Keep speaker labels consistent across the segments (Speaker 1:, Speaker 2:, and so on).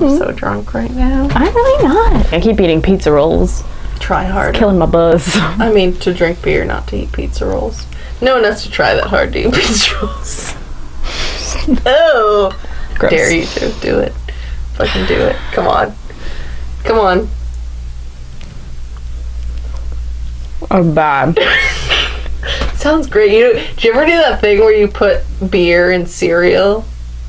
Speaker 1: I'm so drunk right now.
Speaker 2: I'm really not. I keep eating pizza rolls.
Speaker 1: Try hard.
Speaker 2: Killing my buzz.
Speaker 1: I mean, to drink beer, not to eat pizza rolls. No one has to try that hard to eat pizza rolls. No.
Speaker 2: Gross.
Speaker 1: Dare you to do it. Fucking do it. Come on. Come on.
Speaker 2: Oh, bad.
Speaker 1: Sounds great. Do you ever do that thing where you put beer in cereal?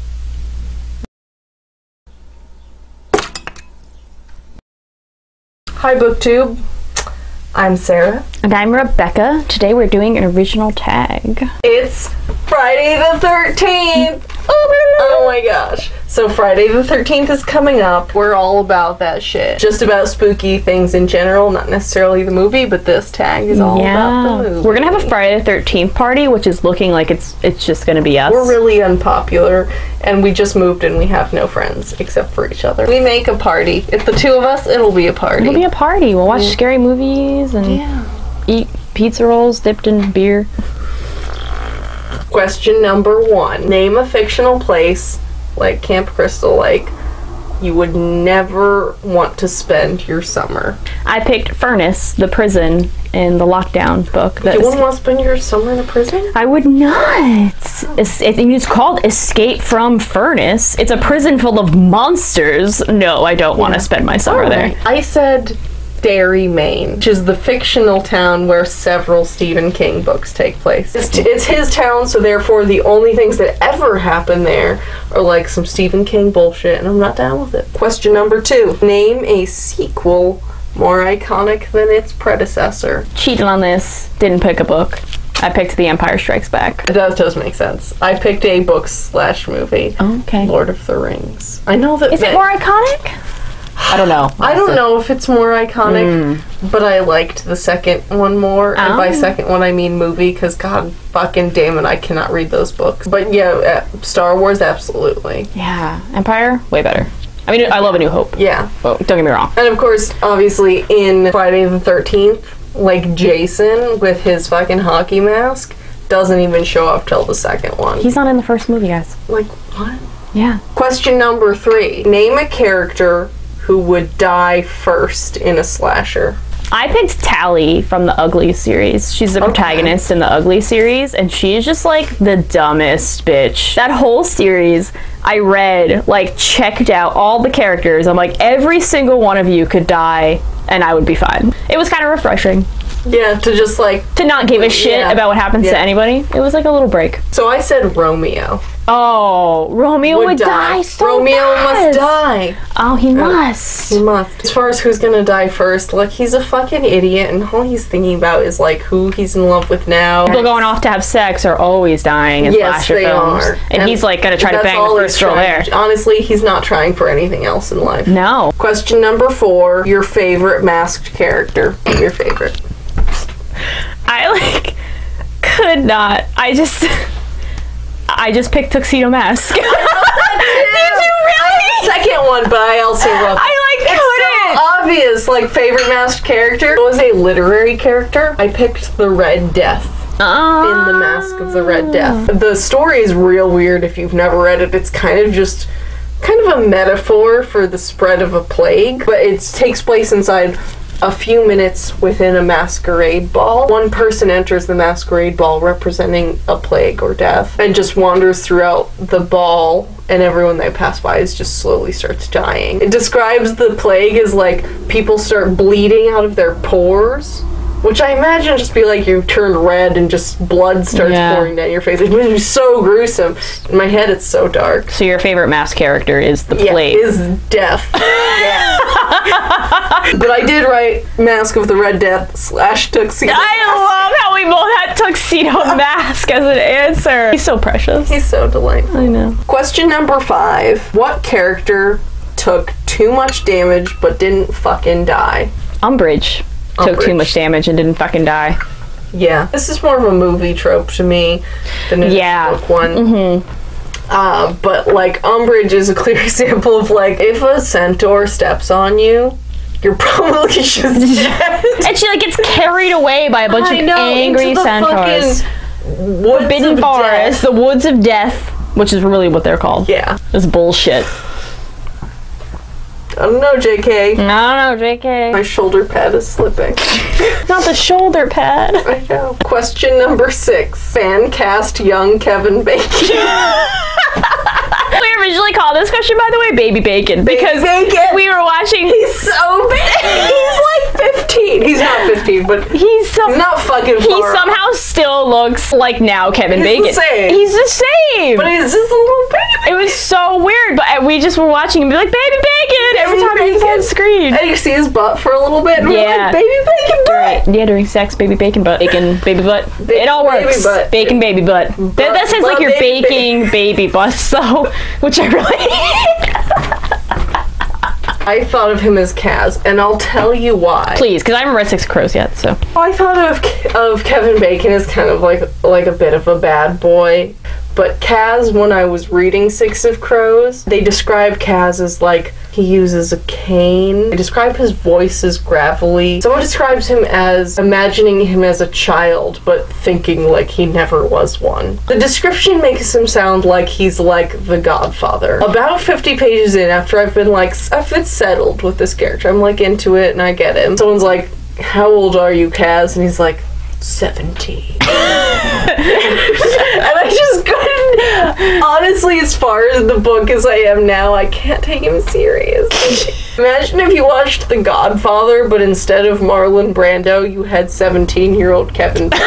Speaker 1: Hi, BookTube. I'm Sarah.
Speaker 2: And I'm Rebecca. Today we're doing an original tag.
Speaker 1: It's Friday the 13th! Oh my gosh. So Friday the 13th is coming up. We're all about that shit. Just about spooky things in general, not necessarily the movie, but this tag is all about the movie.
Speaker 2: We're gonna have a Friday the 13th party, which is looking like it's just gonna be us.
Speaker 1: We're really unpopular, and we just moved and we have no friends except for each other. We make a party. If the two of us, it'll be a party.
Speaker 2: It'll be a party. We'll watch scary movies and eat pizza rolls dipped in beer.
Speaker 1: Question number 1. Name a fictional place, like Camp Crystal Lake, you would never want to spend your summer.
Speaker 2: I picked Furnace, the prison in the lockdown book.
Speaker 1: You wouldn't want to spend your summer in a prison?
Speaker 2: I would not. It's called Escape from Furnace. It's a prison full of monsters. No, I don't want to spend my summer there.
Speaker 1: I said Derry, Maine, which is the fictional town where several Stephen King books take place. It's his town, so therefore the only things that ever happen there are like some Stephen King bullshit, and I'm not down with it. Question number 2. Name a sequel more iconic than its predecessor.
Speaker 2: Cheated on this. Didn't pick a book. I picked The Empire Strikes Back.
Speaker 1: That does make sense. I picked a book/movie.
Speaker 2: Okay.
Speaker 1: Lord of the Rings. I know that.
Speaker 2: Is it more iconic? I don't know.
Speaker 1: I don't know if it's more iconic, but I liked the second one more. And by second one, I mean movie, because god fucking damn it, I cannot read those books. But yeah, Star Wars, absolutely.
Speaker 2: Yeah. Empire, way better. I mean, I love A New Hope.
Speaker 1: Yeah.
Speaker 2: Well, don't get me wrong.
Speaker 1: And of course, obviously, in Friday the 13th, like Jason with his fucking hockey mask doesn't even show up till the second one.
Speaker 2: He's not in the first movie, guys.
Speaker 1: Like, what?
Speaker 2: Yeah.
Speaker 1: Question number 3. Name a character who would die first in a slasher.
Speaker 2: I picked Tally from the Ugly series. She's the protagonist in the Ugly series, and she's just like the dumbest bitch. That whole series, I read, like, checked out all the characters. I'm like, every single one of you could die, and I would be fine. It was kind of refreshing.
Speaker 1: Yeah, to just like...
Speaker 2: To not give a shit about what happens to anybody. It was like a little break.
Speaker 1: So I said Romeo.
Speaker 2: Oh, Romeo would die so
Speaker 1: Romeo
Speaker 2: fast.
Speaker 1: must die.
Speaker 2: Oh, he must.
Speaker 1: He must. As far as who's gonna die first, like, he's a fucking idiot, and all he's thinking about is, like, who he's in love with now.
Speaker 2: People going off to have sex are always dying in slasher films.
Speaker 1: Are.
Speaker 2: And he's, like, gonna try to bang the first girl there.
Speaker 1: Honestly, he's not trying for anything else in life.
Speaker 2: No.
Speaker 1: Question number 4. Your favorite masked character. Your favorite.
Speaker 2: I, like, could not. I just picked Tuxedo Mask. Did you really?
Speaker 1: Second one, but I also wrote.
Speaker 2: I
Speaker 1: so obvious. Like, favorite masked character was a literary character. I picked the Red Death. In the Mask of the Red Death. The story is real weird if you've never read it. It's kind of a metaphor for the spread of a plague, but it takes place inside a few minutes within a masquerade ball. One person enters the masquerade ball representing a plague or death and just wanders throughout the ball, and everyone they pass by is just slowly starts dying. It describes the plague as like people start bleeding out of their pores, which I imagine just be like you turn red and just blood starts pouring down your face. It would be so gruesome. In my head, it's so dark.
Speaker 2: So your favorite mask character is the plague?
Speaker 1: Yeah, is death. Yeah. But I did write Mask of the Red Death / Tuxedo.
Speaker 2: I love how we both had Tuxedo Mask as an answer. He's so precious.
Speaker 1: He's so delightful.
Speaker 2: I know.
Speaker 1: Question number 5. What character took too much damage but didn't fucking die?
Speaker 2: Umbridge took too much damage and didn't fucking die.
Speaker 1: Yeah. This is more of a movie trope to me than a book one. But, like, Umbridge is a clear example of, like, if a centaur steps on you, you're probably just dead.
Speaker 2: And she, like, gets carried away by a bunch of angry centaurs. Forbidden Forest, the Woods of Death, which is really what they're called.
Speaker 1: Yeah.
Speaker 2: It's bullshit.
Speaker 1: I don't know, JK.
Speaker 2: I don't know, JK.
Speaker 1: My shoulder pad is slipping.
Speaker 2: Not the shoulder pad.
Speaker 1: I know. Question number 6. Fancast young Kevin Bacon.
Speaker 2: We originally called this question, by the way, Baby Bacon. Because we were watching...
Speaker 1: He's so big. He's like 15. He's not 15, but he's not fucking far.
Speaker 2: He somehow still looks like now Kevin Bacon.
Speaker 1: The same.
Speaker 2: He's the same.
Speaker 1: But he's just a little baby.
Speaker 2: It was so weird, but we just were watching and be like, Baby Bacon! Every time he was on screen.
Speaker 1: And you see his butt for a little bit, and we're like, Baby Bacon butt!
Speaker 2: Yeah, during sex, Baby Bacon butt. Bacon, baby butt. It all works.
Speaker 1: Butt.
Speaker 2: Bacon, baby butt. That sounds like you're baking baby butts, though, which I really...
Speaker 1: I thought of him as Kaz, and I'll tell you why.
Speaker 2: Please, because I haven't read Six of Crows yet, so.
Speaker 1: I thought of Kevin Bacon as kind of like a bit of a bad boy. But Kaz, when I was reading Six of Crows, they describe Kaz as like, he uses a cane. They describe his voice as gravelly. Someone describes him as imagining him as a child, but thinking like he never was one. The description makes him sound like he's like the Godfather. About 50 pages in, after I've been settled with this character, I'm like into it and I get it. Someone's like, how old are you, Kaz? And he's like, 17. And I just couldn't, honestly, as far as the book as I am now, I can't take him seriously. Imagine if you watched The Godfather, but instead of Marlon Brando, you had 17-year-old Kevin Bacon.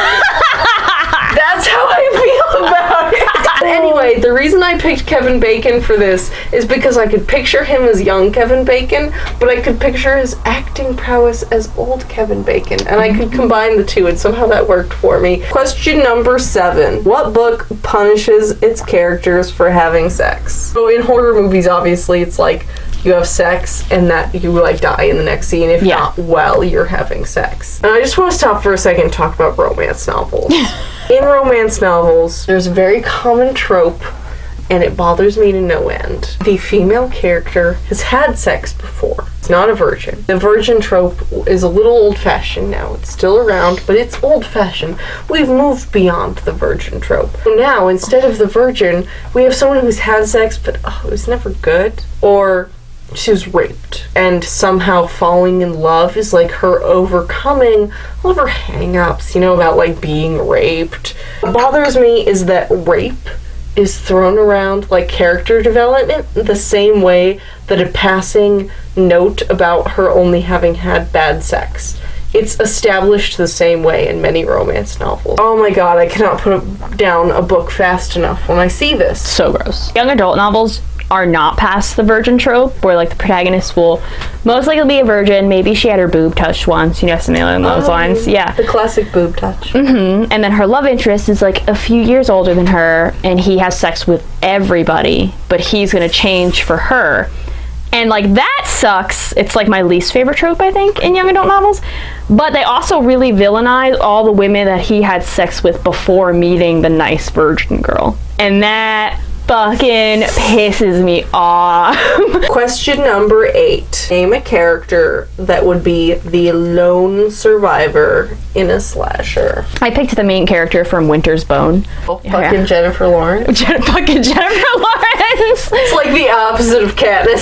Speaker 1: That's how I feel about it. Anyway, the reason I picked Kevin Bacon for this is because I could picture him as young Kevin Bacon, but I could picture his acting prowess as old Kevin Bacon, and I could combine the two, and somehow that worked for me. Question number 7. What book punishes its characters for having sex? So in horror movies, obviously, it's like you have sex and that you like die in the next scene. If not, well, you're having sex. And I just want to stop for a second and talk about romance novels. In romance novels, there's a very common trope, and it bothers me to no end. The female character has had sex before. It's not a virgin. The virgin trope is a little old-fashioned now. It's still around, but it's old-fashioned. We've moved beyond the virgin trope. So now, instead of the virgin, we have someone who's had sex, but it was never good. Or she was raped, and somehow falling in love is like her overcoming all of her hang-ups, about like being raped. What bothers me is that rape is thrown around like character development the same way that a passing note about her only having had bad sex. It's established the same way in many romance novels. Oh my god, I cannot put down a book fast enough when I see this.
Speaker 2: So gross. Young adult novels are not past the virgin trope, where like the protagonist will most likely be a virgin. Maybe she had her boob touched once, something along those lines. Yeah.
Speaker 1: The classic boob touch.
Speaker 2: Mm-hmm. And then her love interest is like a few years older than her, and he has sex with everybody, but he's gonna change for her. And like that sucks. It's like my least favorite trope, I think, in young adult novels. But they also really villainize all the women that he had sex with before meeting the nice virgin girl. And that fucking pisses me off.
Speaker 1: Question number 8. Name a character that would be the lone survivor in a slasher.
Speaker 2: I picked the main character from Winter's Bone.
Speaker 1: Fucking Jennifer Lawrence.
Speaker 2: Fucking Jennifer Lawrence.
Speaker 1: It's like the opposite of Katniss.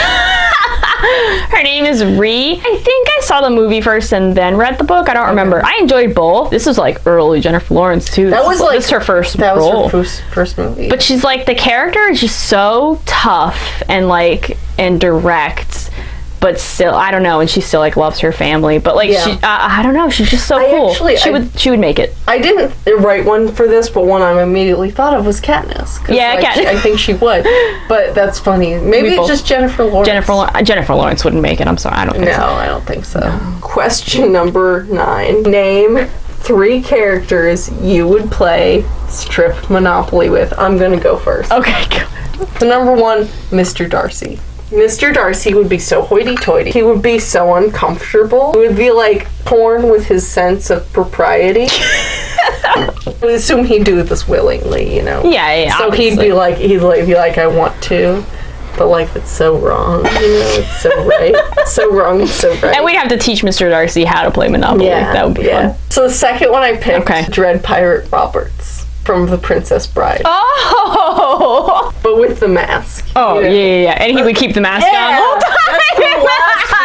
Speaker 2: Her name is Ree. I think I saw the movie first and then read the book. I don't remember. I enjoyed both. This was like early Jennifer Lawrence too. This is her first role.
Speaker 1: That was her first movie.
Speaker 2: But she's like, the character is just so tough and direct, but still, I don't know, and she still like loves her family, but like she, I don't know, she's just so cool. She would make it.
Speaker 1: I didn't write one for this, but one I immediately thought of was Katniss.
Speaker 2: Yeah, Katniss.
Speaker 1: I think she would, but that's funny. Maybe it's just Jennifer Lawrence.
Speaker 2: Jennifer Lawrence wouldn't make it. I'm sorry, I don't think so.
Speaker 1: No, I don't think so. No. Question number 9. Name 3 characters you would play strip Monopoly with. I'm gonna go first.
Speaker 2: Okay, go.
Speaker 1: So number 1, Mr. Darcy. Mr. Darcy would be so hoity-toity. He would be so uncomfortable. He would be like torn with his sense of propriety. I would assume he'd do this willingly,
Speaker 2: Yeah.
Speaker 1: So
Speaker 2: obviously.
Speaker 1: he'd be like, I want to. But like, it's so wrong, it's so right. So wrong, it's so right.
Speaker 2: And we'd have to teach Mr. Darcy how to play Monopoly.
Speaker 1: Yeah,
Speaker 2: that would be fun.
Speaker 1: So the second one I picked, Dread Pirate Roberts from The Princess Bride.
Speaker 2: Oh!
Speaker 1: But with the mask.
Speaker 2: Oh, yeah. And he would keep the mask on the whole time.
Speaker 1: That's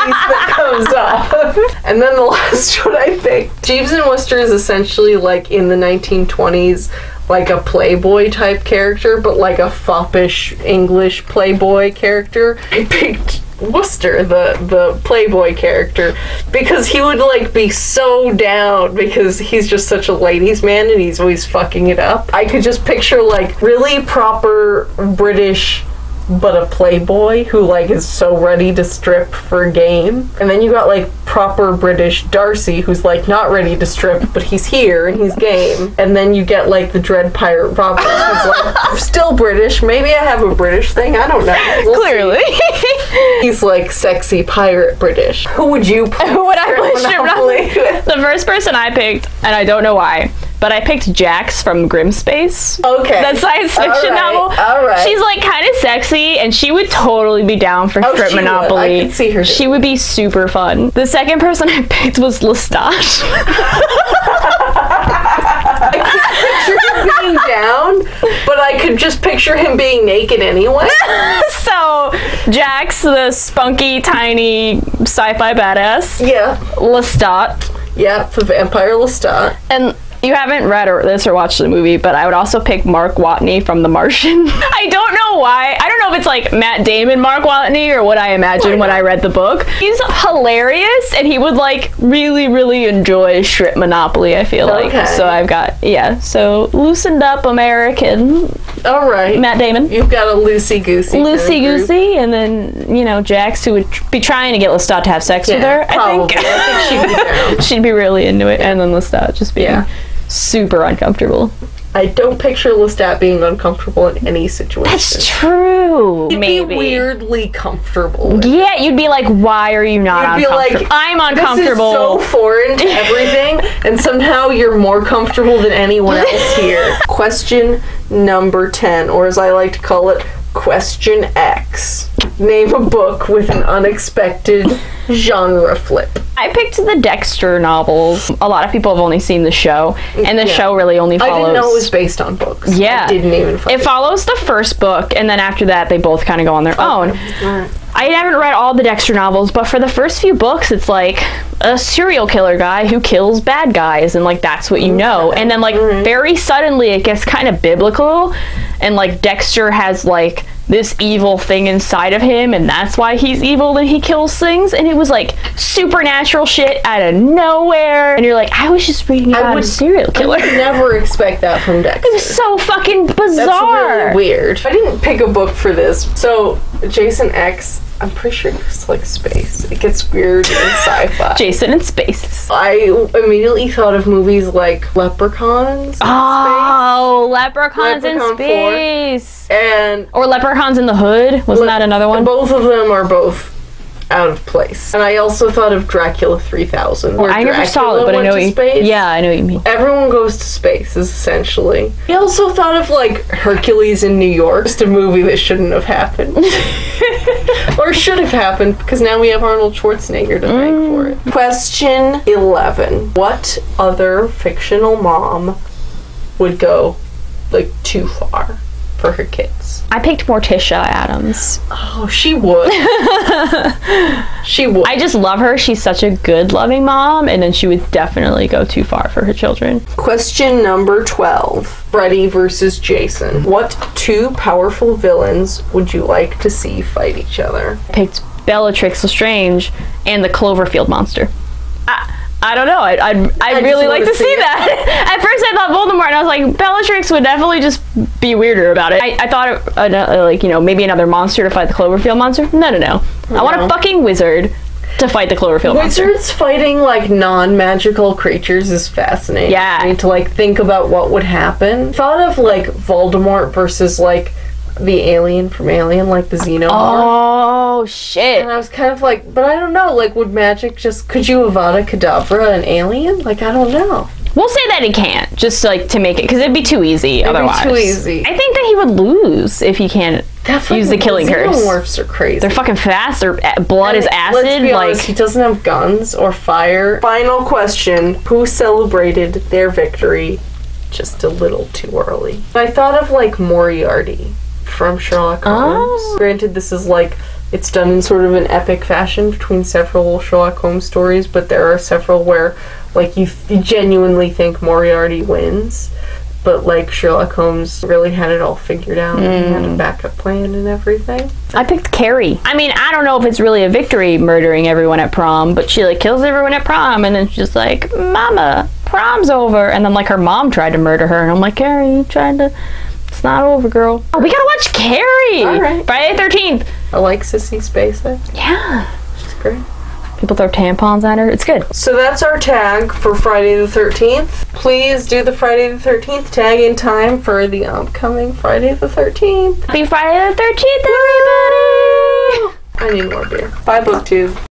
Speaker 1: that comes up. And then the last one I picked. Jeeves and Wooster is essentially like in the 1920s, like a Playboy type character, but like a foppish English Playboy character. I picked Wooster, the Playboy character, because he would like be so down because he's just such a ladies' man and he's always fucking it up. I could just picture like really proper British but a playboy who like is so ready to strip for game. And then you got like proper British Darcy who's like not ready to strip but he's here and he's game. And then you get like the Dread Pirate Roberts who's like still British. Maybe I have a British thing, I don't know. We'll
Speaker 2: Clearly.
Speaker 1: He's like sexy pirate British. Who would you play?
Speaker 2: Who would I play strip Monopoly with? The first person I picked, and I don't know why, but I picked Jax from Grimspace.
Speaker 1: Okay.
Speaker 2: That science fiction novel.
Speaker 1: Alright.
Speaker 2: She's like kind of sexy and she would totally be down for strip Monopoly.
Speaker 1: I could see her.
Speaker 2: She would be super fun. The second person I picked was Lestat.
Speaker 1: I could picture him being down, but I could just picture him being naked anyway.
Speaker 2: So, Jax, the spunky, tiny sci-fi badass.
Speaker 1: Yeah.
Speaker 2: Lestat.
Speaker 1: Yeah, the vampire Lestat.
Speaker 2: And you haven't read this or watched the movie, but I would also pick Mark Watney from The Martian. I don't know why. I don't know if it's like Matt Damon Mark Watney or what I imagined when I read the book. He's hilarious and he would like really, really enjoy strip Monopoly, I feel like.
Speaker 1: Okay.
Speaker 2: So I've got, so loosened up American.
Speaker 1: All right.
Speaker 2: Matt Damon.
Speaker 1: You've got a loosey-goosey.
Speaker 2: Loosey-goosey, and then, Jax, who would be trying to get Lestat to have sex with her,
Speaker 1: probably. I think she'd be down.
Speaker 2: She'd be really into it, and then Lestat just being super uncomfortable.
Speaker 1: I don't picture Lestat being uncomfortable in any situation.
Speaker 2: That's true.
Speaker 1: He'd
Speaker 2: Maybe.
Speaker 1: be weirdly comfortable with
Speaker 2: Yeah, you'd be like, why are you not
Speaker 1: You'd
Speaker 2: uncomfortable?
Speaker 1: be like,
Speaker 2: I'm uncomfortable.
Speaker 1: This is so foreign to everything, and somehow you're more comfortable than anyone else here. Question number 10, or as I like to call it, Question X. Name a book with an unexpected genre flip.
Speaker 2: I picked the Dexter novels. A lot of people have only seen the show, and the show really only follows...
Speaker 1: I didn't know it was based on books.
Speaker 2: Yeah.
Speaker 1: I didn't even
Speaker 2: It follows the first book, and then after that, they both kind of go on their own.
Speaker 1: Right.
Speaker 2: I haven't read all the Dexter novels, but for the first few books, it's like a serial killer guy who kills bad guys, and like that's what you know. And then like very suddenly it gets kind of biblical, and like Dexter has like this evil thing inside of him, and that's why he's evil and he kills things. And it was like supernatural shit out of nowhere, and you're like, I was just reading about a serial killer.
Speaker 1: I would never expect that from Dexter.
Speaker 2: It was so fucking bizarre.
Speaker 1: That's really weird. I didn't pick a book for this. So Jason X, I'm pretty sure it's like space. It gets weird in sci-fi.
Speaker 2: Jason in space.
Speaker 1: I immediately thought of movies like Leprechauns.
Speaker 2: Oh, Leprechauns in space. Or Leprechauns in the Hood. Wasn't that another one?
Speaker 1: Both of them are both out of place. And I also thought of Dracula 3000.
Speaker 2: I never saw it, but I know what you... Yeah, I know what you mean.
Speaker 1: Everyone goes to space, is essentially. I also thought of, like, Hercules in New York. Just a movie that shouldn't have happened. Or should have happened, because now we have Arnold Schwarzenegger to thank for it. Question 11. What other fictional mom would go, like, too far for her kids?
Speaker 2: I picked Morticia Addams.
Speaker 1: Oh, she would. She would.
Speaker 2: I just love her. She's such a good, loving mom, and then she would definitely go too ffar for her children.
Speaker 1: Question number 12. Freddy versus Jason. What two powerful villains would you like to see fight each other?
Speaker 2: I picked Bellatrix Lestrange and the Cloverfield monster. I don't know. I'd really like to see that. At first I thought Voldemort, and I was like, Bellatrix would definitely just be weirder about it. I thought, like, maybe another monster to fight the Cloverfield monster. No. I want a fucking wizard to fight the Cloverfield monster.
Speaker 1: Wizards fighting, like, non-magical creatures is fascinating.
Speaker 2: Yeah.
Speaker 1: I need to, like, think about what would happen. Thought of, like, Voldemort versus, like, the alien from Alien, like the Xenomorph.
Speaker 2: Oh, shit.
Speaker 1: And I was kind of like, but I don't know, like, would magic just, could you Avada Kedavra an alien? Like, I don't know.
Speaker 2: We'll say that he can't, just, like, to make it, because it'd be too easy otherwise.
Speaker 1: It'd be too easy.
Speaker 2: I think that he would lose if he can't use the killing curse.
Speaker 1: Xenomorphs are crazy.
Speaker 2: They're fucking fast, their blood is acid.
Speaker 1: Let's be honest, he doesn't have guns or fire. Final question, who celebrated their victory just a little too early? I thought of, like, Moriarty from Sherlock Holmes. Granted, this is like It's done in sort of an epic fashion between several Sherlock Holmes stories, but there are several where, like, you genuinely think Moriarty wins, but, like, Sherlock Holmes really had it all figured out and had a backup plan and everything.
Speaker 2: I picked Carrie. I mean, I don't know if it's really a victory murdering everyone at prom, but she, like, kills everyone at prom, and then she's just like, Mama, prom's over. And then, like, her mom tried to murder her, and I'm like, Carrie, you tried to... It's not over, girl. Oh, we gotta watch Carrie!
Speaker 1: All right.
Speaker 2: Friday the 13th.
Speaker 1: I like Sissy Spacek.
Speaker 2: Yeah.
Speaker 1: She's great.
Speaker 2: People throw tampons at her. It's good.
Speaker 1: So that's our tag for Friday the 13th. Please do the Friday the 13th tag in time for the upcoming Friday the 13th.
Speaker 2: Happy Friday the 13th, everybody!
Speaker 1: I need more beer. Bye, BookTube.